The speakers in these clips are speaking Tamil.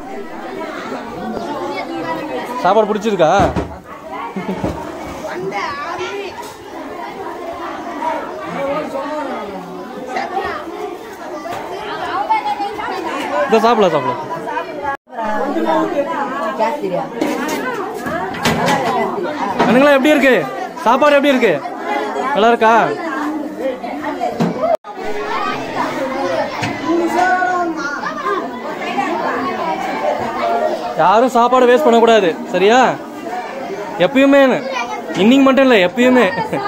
சாப்பாடு பிடிச்சிருக்கா? சாப்பிடலாம் சாப்பிடலாம். அண்ணங்களா எப்படி இருக்கு சாப்பாடு? எப்படி இருக்கு? நல்லா இருக்கா? யாரும் சாப்பாடு வேஸ்ட் பண்ணக்கூடாது சரியா? எப்பயுமே, இன்னைக்கு மட்டும் இல்லை எப்பயுமே.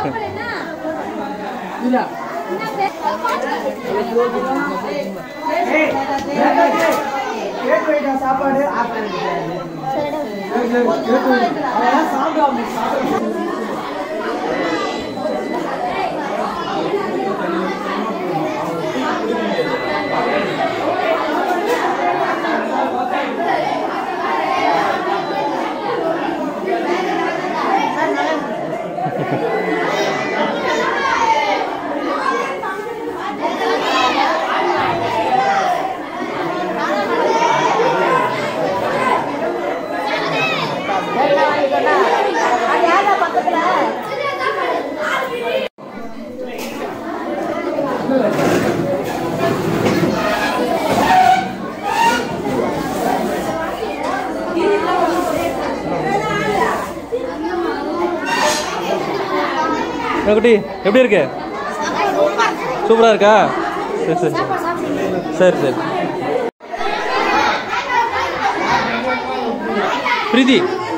குட்டி எப்படி இருக்கு? சூப்பரா இருக்கா? சரி சரி சரி சரி. பிரீத்தி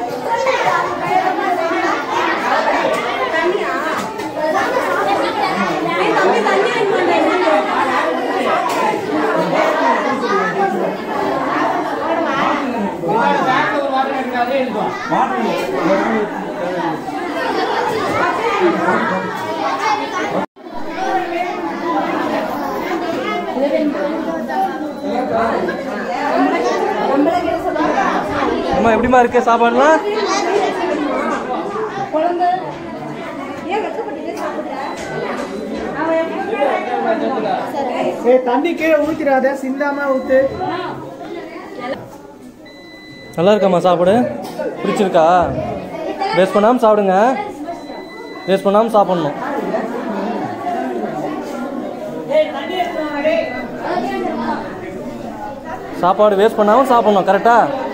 அம்மா எப்படிமா இருக்கு சாப்பாடுலாம்? தண்ணி கீழே ஊத்திராத, சிந்தாம ஊத்து. நல்லா இருக்காம்மா சாப்பாடு? பிடிச்சிருக்கா? வேஸ்ட் பண்ணாமல் சாப்பிடுங்க, வேஸ்ட் பண்ணாமல் சாப்பிட்ணும். சாப்பாடு வேஸ்ட் பண்ணாமல் சாப்பிட்ணும் கரெக்டா?